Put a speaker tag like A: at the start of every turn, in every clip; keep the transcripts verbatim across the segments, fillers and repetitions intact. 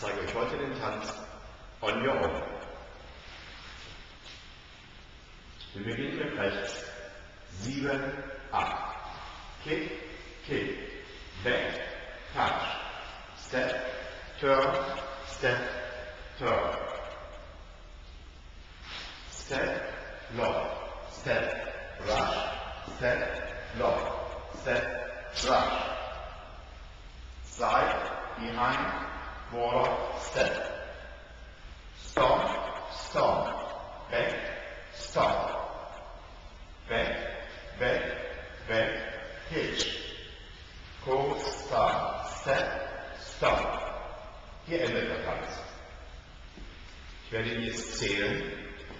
A: zeige euch heute den Tanz On Your Own. Wir beginnen mit rechts. sieben, acht. Kick, kick. Back, touch. Step, turn, step, turn. Step, lock. Step, rush. Step, lock. Step, rush. Side, behind, quarter, step. Stomp, stomp. Back, stomp. Back, back, back, hitch. Coast, star, step, stop. Hier endet der Tanz. Ich werde ihn jetzt zählen.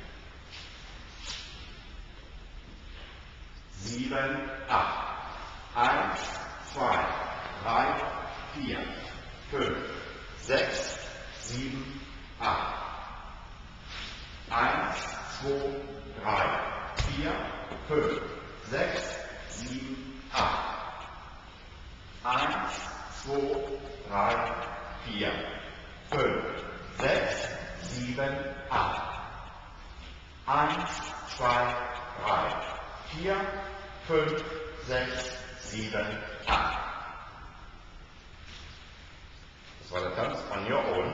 A: Sieben, acht. Eins, zwei, drei, vier, fünf, sechs, sieben, acht. Eins, zwei, drei, vier, fünf, sechs, sieben, acht. Eins, zwei, drei, vier, fünf, sechs, sieben, acht. Eins, zwei, drei, vier, fünf, sechs, sieben, acht. Das war der Tanz On Your Own.